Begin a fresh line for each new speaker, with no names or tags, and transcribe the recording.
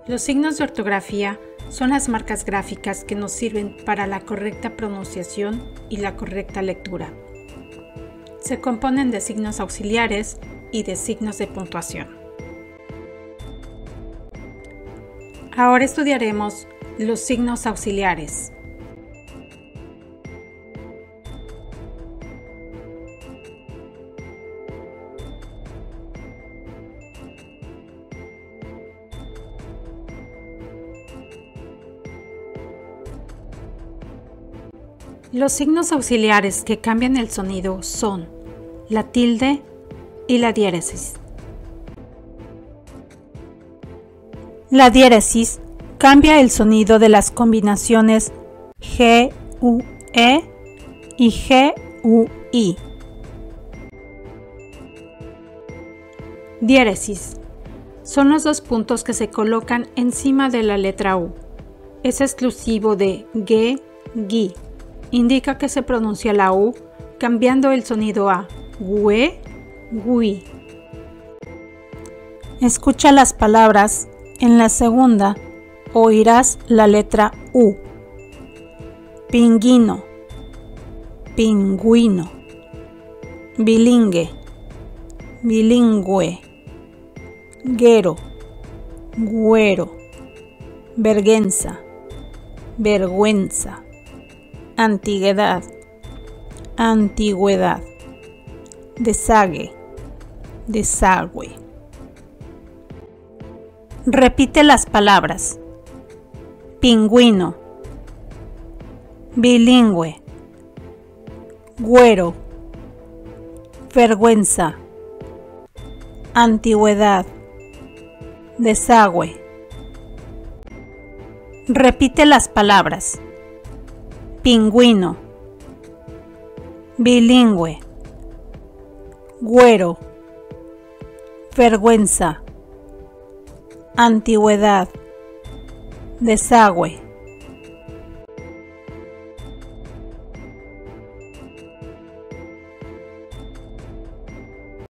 Los signos de ortografía son las marcas gráficas que nos sirven para la correcta pronunciación y la correcta lectura. Se componen de signos auxiliares y de signos de puntuación. Ahora estudiaremos los signos auxiliares. Los signos auxiliares que cambian el sonido son la tilde y la diéresis. La diéresis cambia el sonido de las combinaciones G-U-E y G-U-I. Diéresis son los dos puntos que se colocan encima de la letra U. Es exclusivo de G, Gi. Indica que se pronuncia la U cambiando el sonido a Gue, Gui. Escucha las palabras. En la segunda oirás la letra U. Pingüino, pingüino. Bilingue, bilingüe. Guero, güero. Vergüenza, vergüenza. Antigüedad, antigüedad. Desague, desagüe. Repite las palabras. Pingüino, bilingüe, güero, vergüenza, antigüedad, desagüe. Repite las palabras. Pingüino, bilingüe, güero, vergüenza, antigüedad, desagüe.